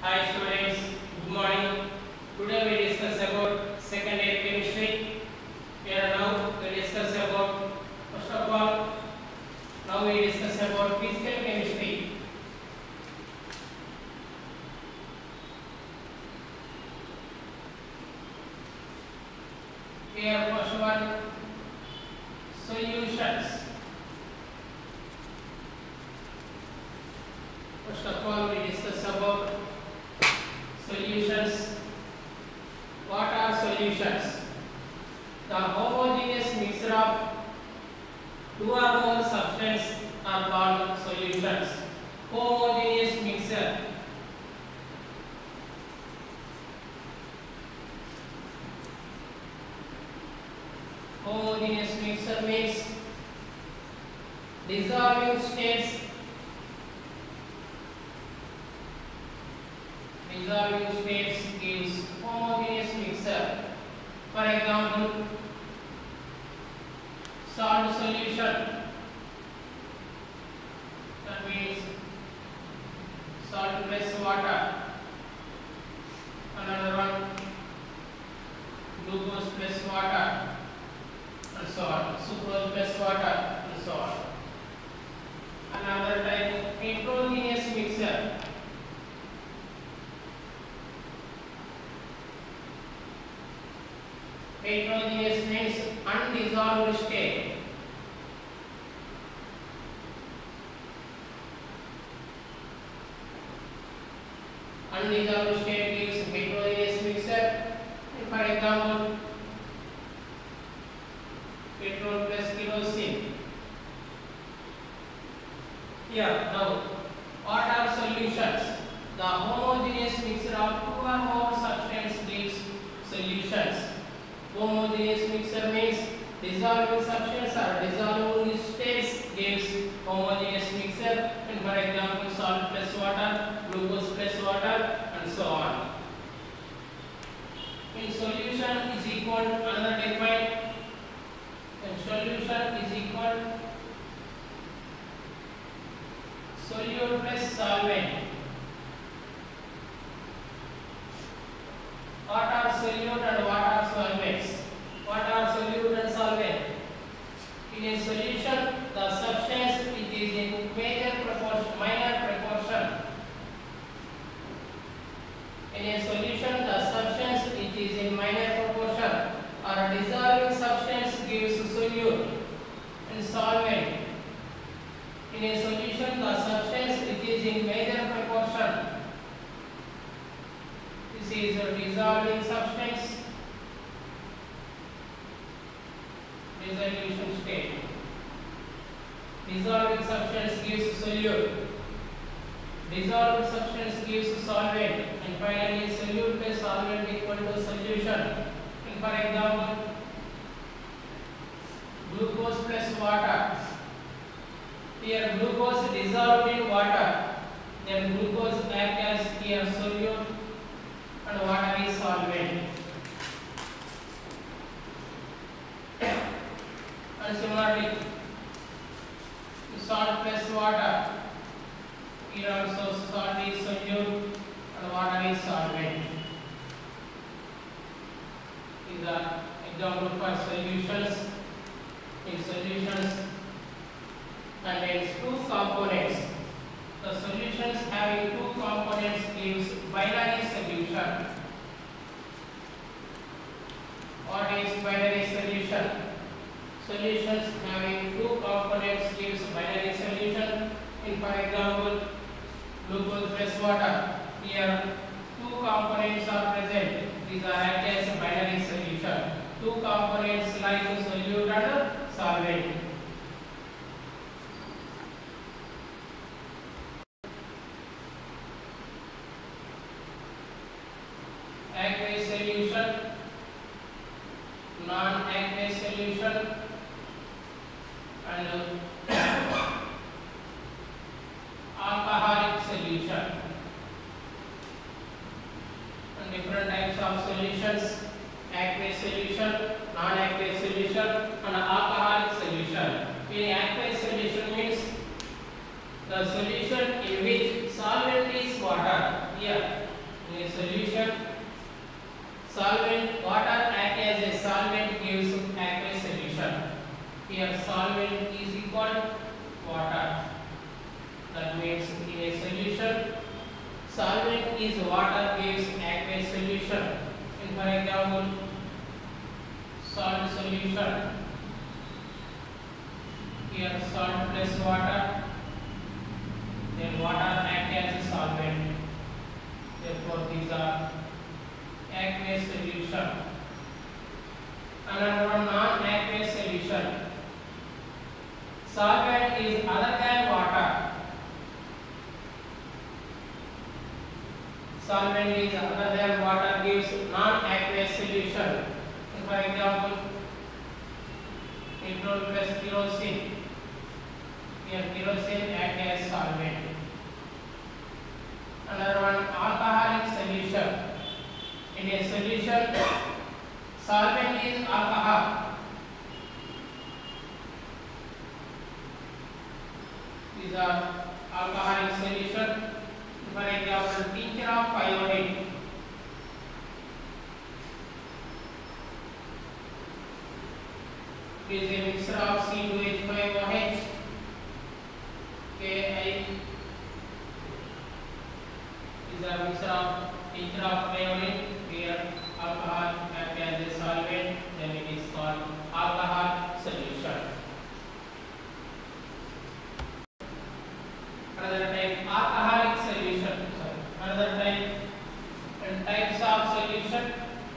Hi students, good morning. Today we discuss about second year chemistry. Here now we discuss about first of all now we discuss about physical chemistry. Here first one solutions. First of all we discuss about solutions. What are solutions? The homogeneous mixture of two or more substances are called solutions. Homogeneous mixture. Homogeneous mixture means dissolving states. Dissolving states gives homogeneous mixture. For example, salt solution. That means salt plus water. Another one, glucose plus water, and so on. Sucrose plus water, and so on. Another type, heterogeneous mixture. Heterogeneous means undissolved state. Undissolved state gives heterogeneous mixture. For example, petrol plus kerosene. Here now, what are solutions? The homogeneous mixture of two or more substances gives solutions. Homogeneous mixture means dissolving substance or dissolving states gives homogeneous mixture. And for example, salt plus water, glucose plus water, and so on. In solution is equal to another defined. And solution is equal solute plus solvent. What are solute and what are solvents? What are solute and solvent? In a solution, the substance which is in minor proportion. In a solution, the substance which is in minor proportion or a dissolving substance gives solute and solvent. In a solution, the substance which is in major proportion. This is a dissolving substance. Dissolution state. Dissolving substance gives solute. Dissolved substance gives solvent. And finally, solute plus solvent equal to solution. And for example, glucose plus water. Here glucose dissolved in water. Then glucose acts as here solute and water is solvent. And similarly, salt plus water. Here also salt is solute and water is solvent. These are examples for solutions. In solutions contains two components. The solutions having two components gives binary solution. What is binary solution? Solutions having two components gives binary solution. In for example, glucose plus water. Here two components are present. These are act as a binary solution. Two components like solute and solvent. Aqueous solution, non-aqueous solution, and alcoholic solution. And different types of solutions: aqueous solution, non-aqueous solution, and alcoholic solution. In aqueous solution means the solution in which solvent is water. Here Solvent, water act as a solvent gives aqueous solution. Here solvent is equal water. That means in a solution, solvent is water gives aqueous solution. In for example, salt solution. Here salt plus water, then water act as a solvent. Therefore, these are aqueous solution. Another one, non-aqueous solution. Solvent is other than water. Solvent is other than water gives non-aqueous solution. For example, petrol plus kerosene. Here kerosene act as solvent. Another one, alcoholic solution. In a solution, solvent is alcohol. These are alcoholic solution. For example, tincture of iodine. It is a mixture of C2H5OH, Ki. These are mixture of tincture of iodine. Here alcohol act as a solvent, then it is called alcohol solution. Another type, alcoholic solution. Another type, and types of solution.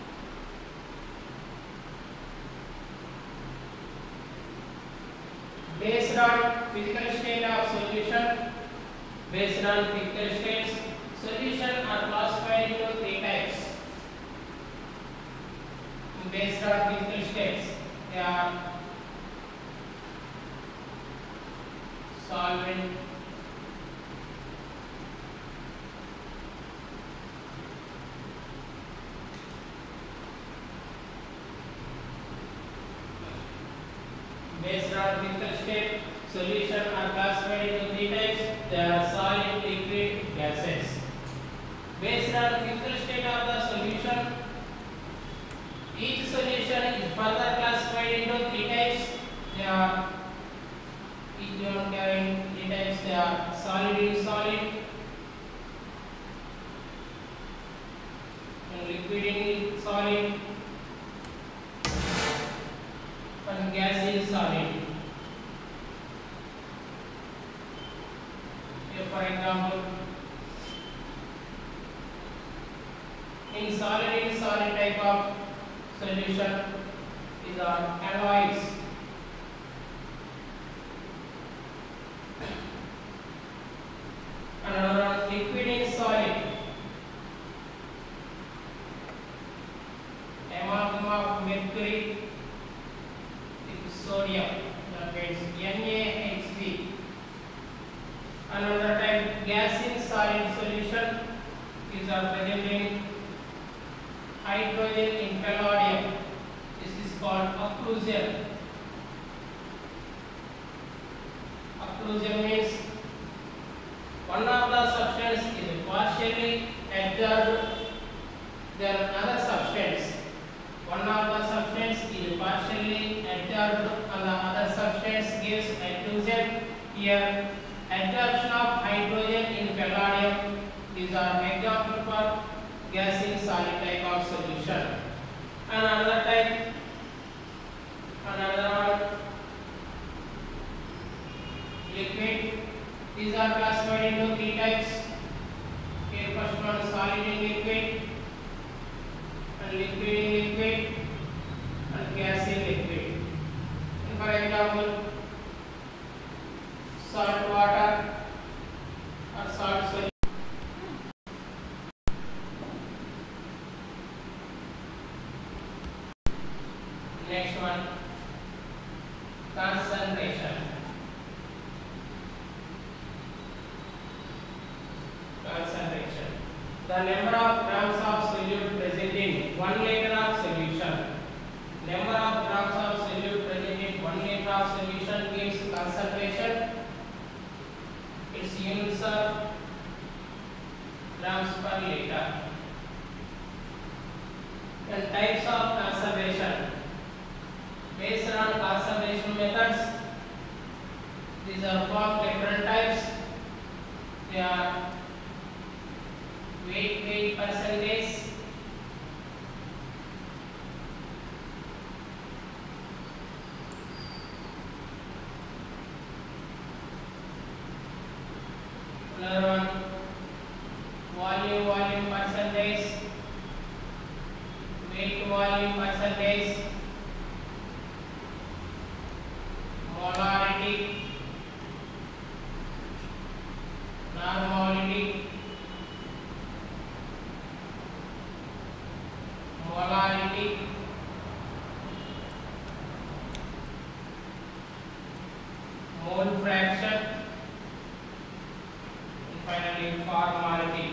Based on physical state of solution, based on physical states, solution are classified into three types. Based on physical states, they are solvent, based on physical state, solution are classified into three types. They are solid, liquid, gases. Based on physical state of the solution, each solution is further classified into three types. They are, each one carrying three types. They are solid in solid, and liquid in solid, and gas is solid. Here for example, in solid type of solution, these are alloys. Another one, liquid in solid, amalgam of mercury, sodium, that means NaHC. Another type, gas in solid solution. These are present in hydrogen in palladium. This is called occlusion. Occlusion means one of the substance is partially absorbed, then another substance. One of the substance is partially absorbed and the other substance gives occlusion. Here, absorption of hydrogen in palladium. These are examples for gas in solid type of solution. Another type, another one, liquid. These are classified into three types. Here, first one, solid in liquid, and liquid in liquid, and gas in liquid. And for example, salt water or salt solution. Next one, concentration. Concentration. The number of grams of solute present in 1 liter of solution. Number of grams of solute present in 1 liter of solution gives concentration. Its units are grams per liter. and types of conservation. Based on conservation methods, these are four different types. They are weight percentage, another one volume percentage, weight volume percentage, molarity, normality, molarity, mole fraction, and finally formality.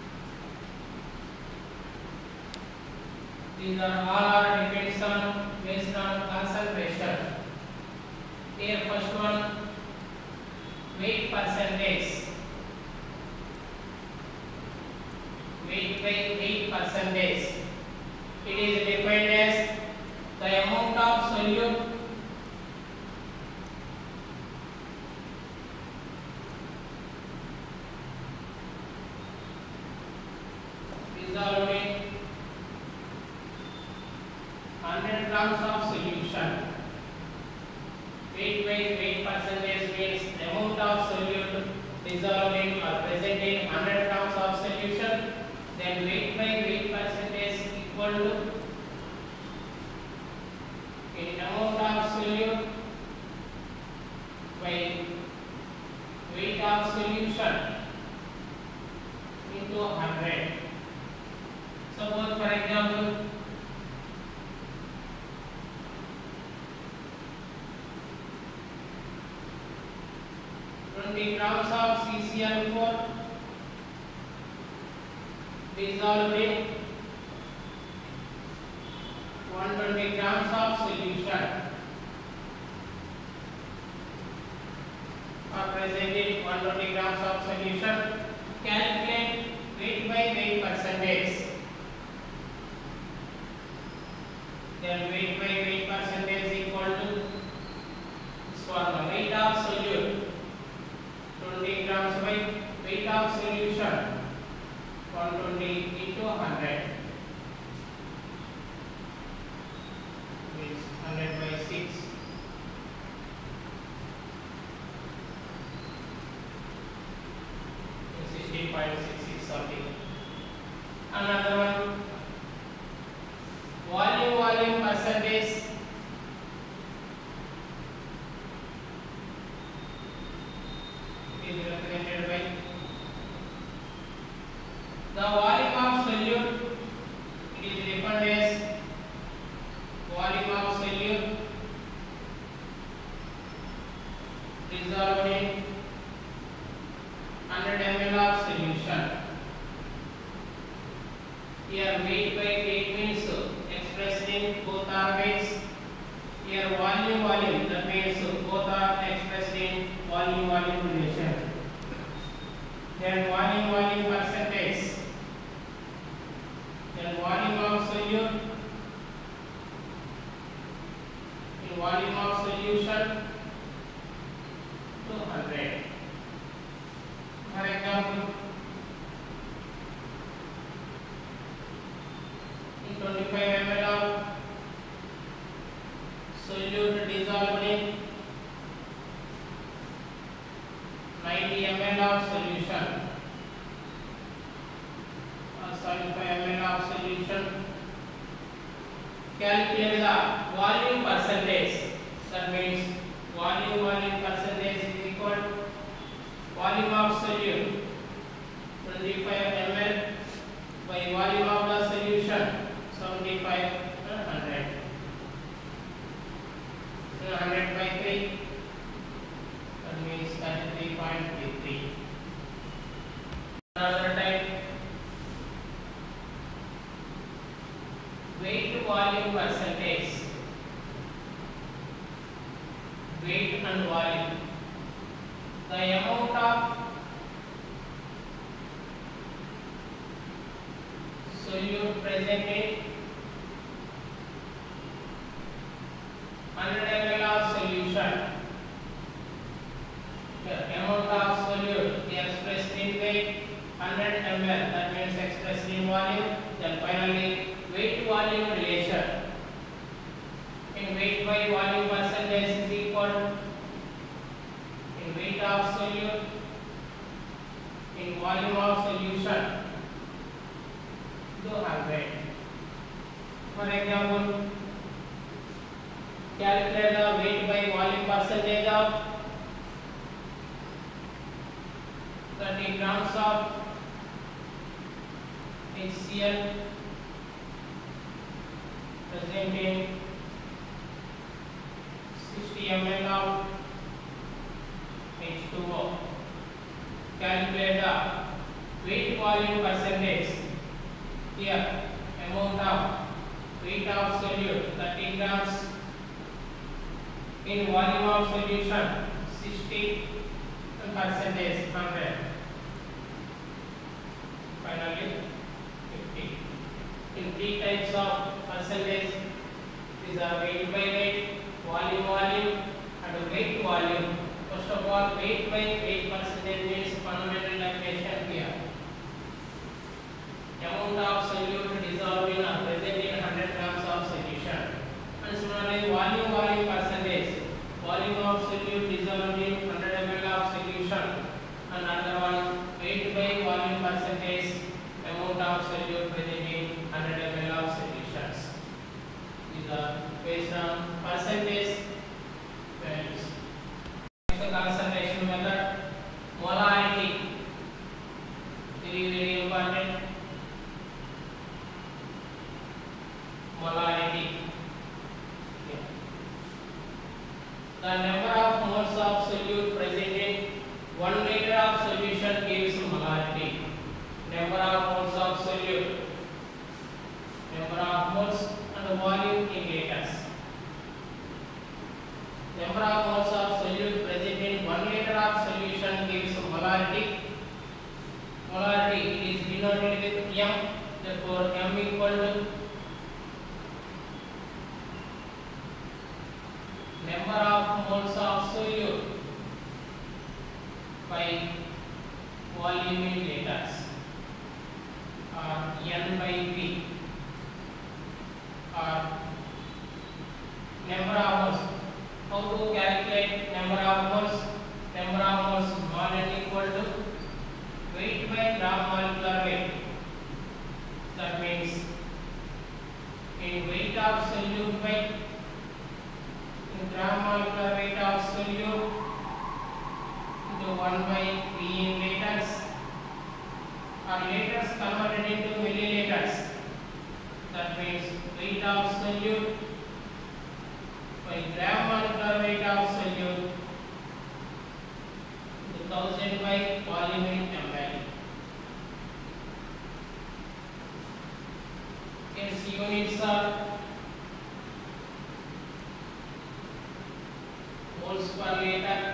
These are all depends on based on concentration. Here first one, weight percentage. Weight percentage. It is defined as the amount of solute dissolved in 100 grams of solution. Weight percentage means the amount of solute dissolved in or present in 100 grams of solution. Then weight percentage equal to in amount of solute by weight of solution into 100. Suppose for example, grams of CCl4 dissolved in 120 grams of solution or present in 120 grams of solution. Calculate weight by weight percentage. Then weight by weight percentage equal to this formula, weight of solute 20 grams by weight of solution 120 into 100 is 100 by 6. Is 60.66 something. Another one, volume percentage. Is represented by the volume of solute. It is defined as volume of solute dissolved in 100 ml of solution. Here weight by weight means expressed in both are weights. Here volume that means both are expressed in volume relation. Then volume percentage. Then volume of solute in volume of solution to 100. For example, in 25 ml of solute dissolved in 90 ml of solution or 75 ml of solution. Calculate the volume percentage. That means volume percentage is equal to volume of solute 25 ml by volume of the solution 75 100. 100 by 3, that means 33.33. Another type, weight to volume percentage. Weight and volume. The amount of solute present in 100 ml, that means expressed in volume. Then finally weight volume relation. In weight by volume percentage is equal in weight of solute in volume of solution to 100. For example, calculate the weight by volume percentage of 30 grams of HCl present in 60 ml of H2O. Calculate the weight volume percentage. Here, amount of weight of solute 30 grams in volume of solution 60 percentage 100. Finally 50. In three types of percentage, these are weight by weight, volume, and weight volume. First of all, weight by weight percentage means fundamental definition here. Amount of solute dissolved in or present in 100 grams of solution. And similarly, volume percentage, volume of solute dissolved in 100 ml of solution. And another one, weight by volume percentage, amount of solute present in 100 ml of solutions. These are based on percentage values. Next concentration method, molarity. Very important. Molarity. Okay. The number of moles of solute present in 1 liter of solution gives molarity. Number of moles of solute, number of moles and volume in liters. Number of moles of solute present in 1 liter of solution gives molarity. Molarity is denoted with M. Therefore, M equal to number of moles of solute by volume in liters, or N by V, or number of moles. How to calculate number of moles? Number of moles mod N equal to weight by gram molecular weight. That means in weight of solute by gram molecular weight of solute into 1 by V in liters, or liters converted into milliliters. That means weight of solute by gram molecular weight of solute into 1000 by volume in ml. Its units are moles per liter.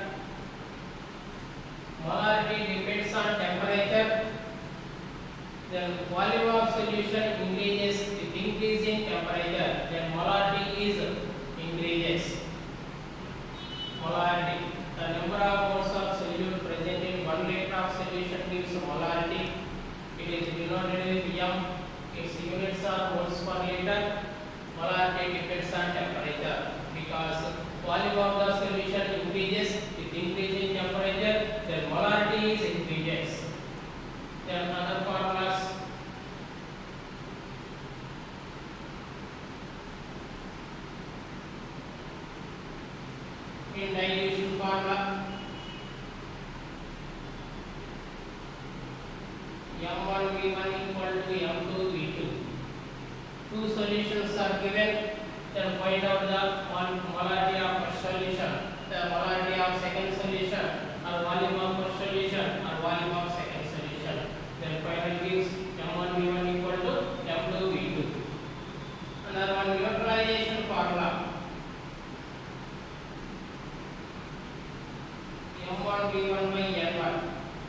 Molarity depends on temperature. Then volume of solution increases with increasing temperature. Then molarity is increases. Molarity. The number of moles of solute present in 1 liter of solution gives molarity. It is denoted with M. Its units are moles per liter. Molarity depends on temperature because volume of the solution increases with increasing temperature. Then molarity is increases. Then other formulas. In dilution formula, M1V1 equal to M2V2. Two solutions are given. Then find out the molarity of first solution, the molarity of second solution, or volume of first solution, or volume of second solution. Then finally gives M1V1 equal to M2V2. Another one, neutralization formula. M1V1 by N1,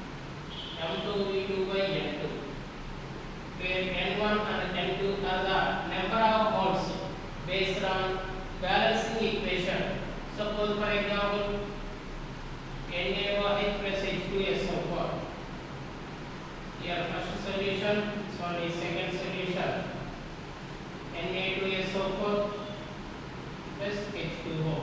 M2V2 by N2, where N1 and N2 are the number of moles based on balancing equation. Suppose for example NaOH plus H2SO4. Here first solution, this one is second solution. Na2SO4 plus H2O.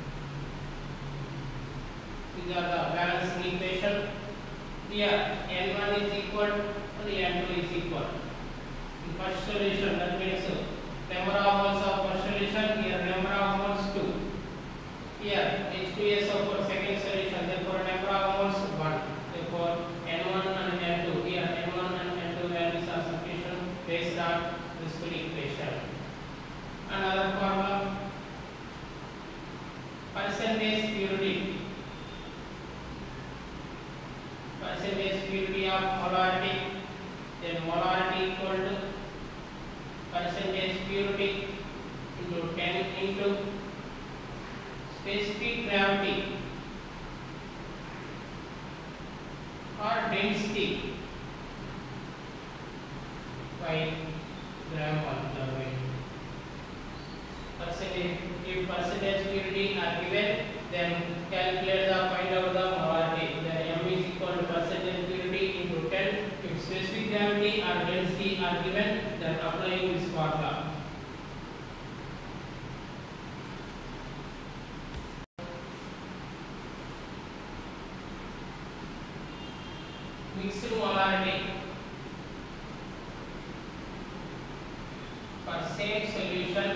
These are the balancing equation. Here N1 is equal and N2 is equal. In first solution, that means number of moles of first solution, here number of moles 2. Here H2SO4 second solution, therefore number of moles 1. Therefore N1 and N2, here N1 and N2 values are sufficient based on this equation. Another formula, percentage purity. Percentage purity of molarity, then molarity equal to percentage purity into 10 into specific gravity or density by gram per weight. Percentage, if percentage purity are given, then calculate the find out the molarity. Then M is equal to percentage purity into 10. If specific gravity or density are given, then applying this formula. Mixed molarity for same solution,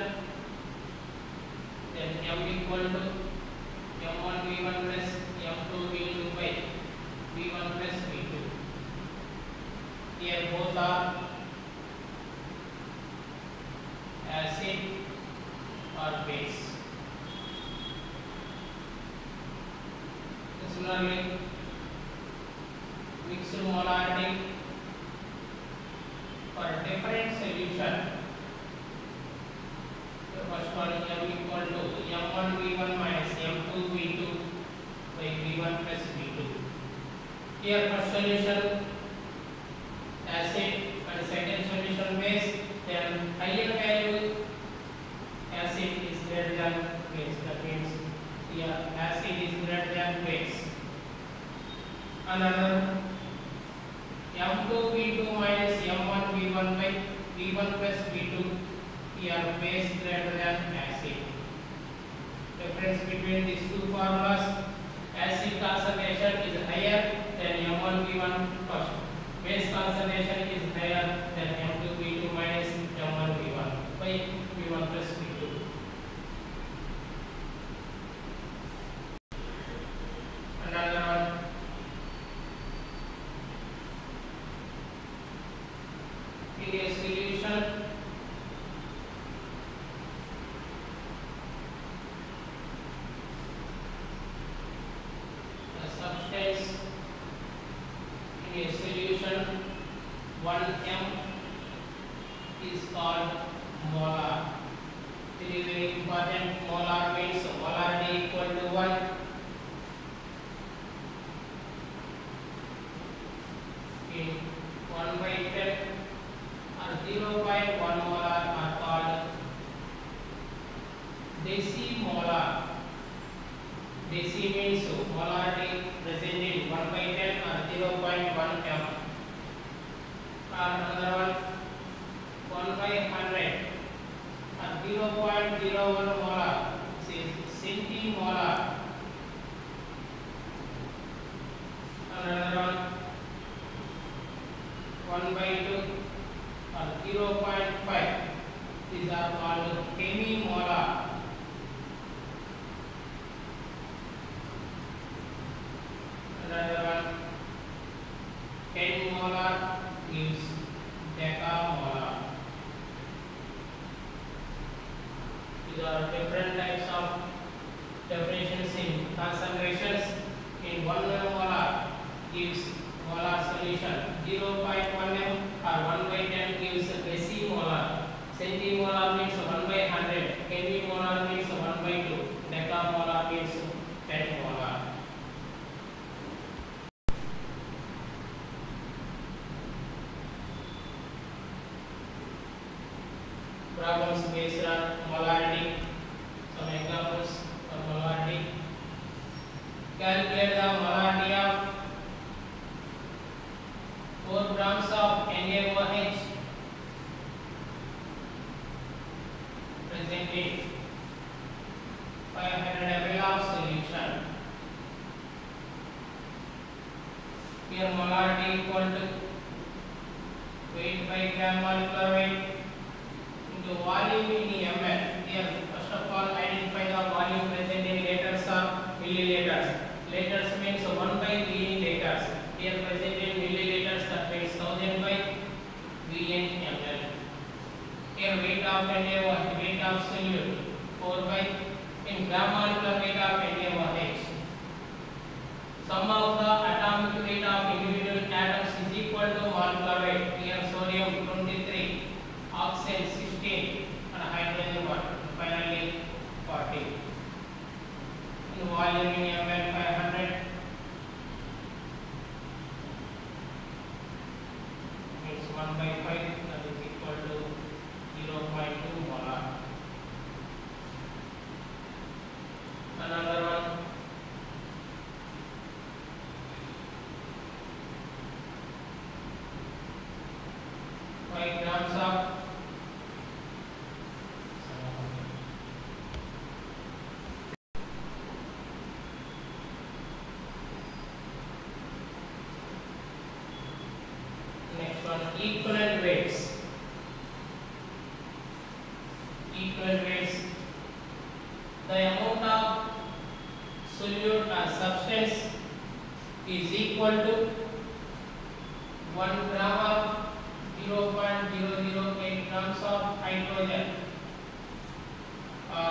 then M equal to M1 V1 plus M2 V2 by V1 plus V2. Here both are acid or base. Similarly, mixed molarity for different solution. The first one M equal to M1 V1 minus M2 V2 by V1 plus V2. Here first solution acid and second solution base, then higher value acid is greater than base. That means here acid is greater than base. Another M2 V2 minus M1 V1 by V1 plus V2, here base greater than acid. Difference between these two formulas, acid concentration is higher than M1 V1 first. Base concentration is higher than M2 V2 minus M1 V1 by V1 plus V2. Another one, in a solution, the substance in a solution 1m is called molar. It is very important. Molar means molarity equal to 1. In 1 by 10 or 0.1 molar are called decimolar. Deci means molarity present in 1 by 10 or 0.1 m. Another one 1 by 100 or 0.01 molar, this is centimolar. Another one 1 by 2 or 0.5, these are called hemimolar. Another one 10 molar gives decamolar. These are different types of definitions in concentrations. In 1 molar gives molar solution, 0.1 m or 1 by 10 gives decimolar. Centimolar means 1 by 100, hemimolar means 1 by 2, decamolar means 10 molar. Problems based on molarity. Some examples of molarity. Calculate the molarity of 4 grams of NaOH present in 500 ml of solution. Here molarity equal to weight by gram molecular weight into volume in ml. Here first of all identify the volume present in liters or milliliters. Liters means 1 by V in liters. Here present in milliliters, that means 1000 by V in ml. Here weight of NaOH, weight of solute 4 by in gram molecular weight of NaOH. Sum of the atomic weight of individual atoms is equal to molecular weight. Here sodium 23, oxygen 16 and hydrogen 1. Finally 40. In volume in ml 500 means 1 by 5, that is equal to 0.2 molar. Another one, grams of next one, equivalent weights. Equivalent weights. The amount of solute or substance is equal to 1 gram of 0.008 grams of hydrogen or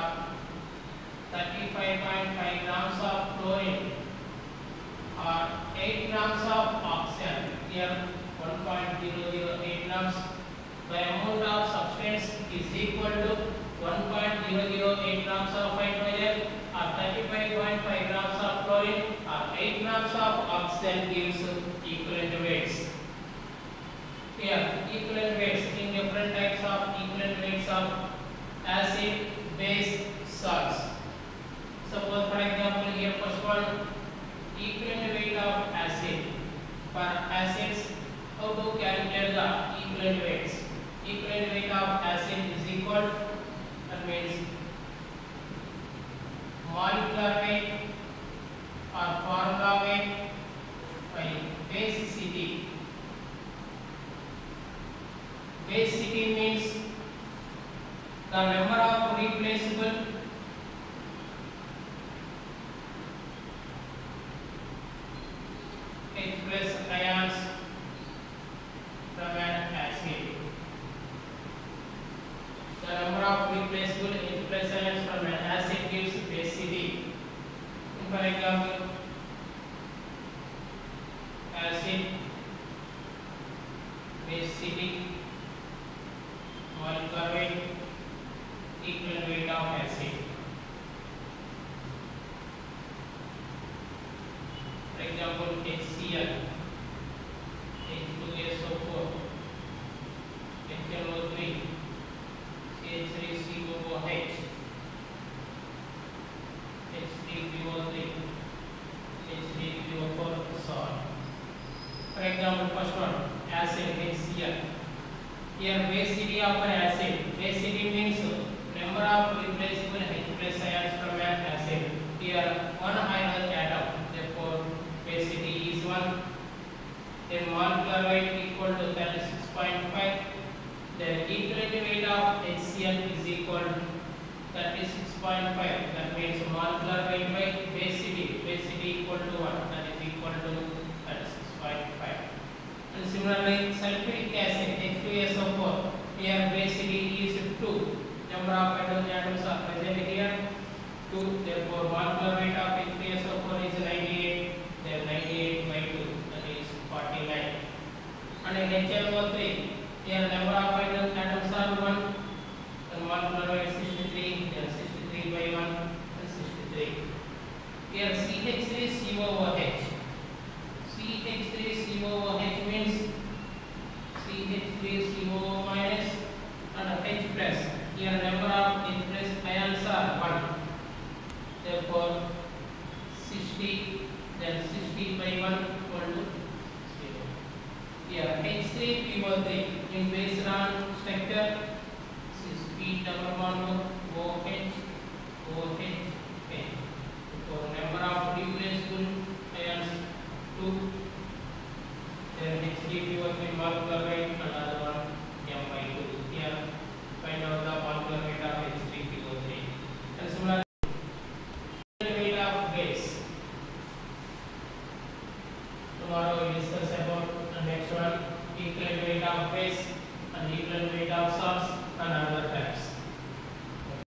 35.5 grams of chlorine or 8 grams of oxygen. Here 1.008 grams. The amount of substance is equal to 1.008 grams of hydrogen or 35.5 grams of chlorine or 8 grams of oxygen gives equivalent weights. Here equivalent weights in different types of equivalent weights of acid, base, salts. Suppose for example here first one, equivalent weight of acid. For acids, how to calculate the equivalent weights? Equivalent weight of acid is equal, that means molecular weight or formula weight by basicity. Basicity means the number of replaceable H+ ions from an acid. The number of replaceable H+ ions from an acid gives basicity. For example, acid, basicity, molecular weight, equivalent weight of acid. For example, HCl, H2SO4, HNO3, CH3COOH, H3PO3, H3PO4 salt. For example, first one, acid HCl. Here basicity of an acid. Basicity means number of replaceable H+ ions from an acid. Here one hydrogen atom. Therefore basicity is 1. Then molecular weight equal to 36.5. Then equivalent weight of HCl is equal to 36.5. That means molecular weight by basicity. Basicity equal to 1. That is equal to 36.5. And similarly, sulfuric acid H2SO4. Here basicity is 2. Number of hydrogen atoms are present here 2. Therefore, molecular weight of H2SO4 is 98. Then 98 by 2, that is 49. And in HNO3, here number of hydrogen atoms are 1. And molecular weight 63. Then 63 by 1 and 63. Here CH3COOH. CH3COOH means CH3CO minus and H plus. Here number of H plus ions are 1. Therefore 60, then 60 by 1 equal to 0. Here H CO3 is based on structure. This is P double bond OH OH N. So number of regulation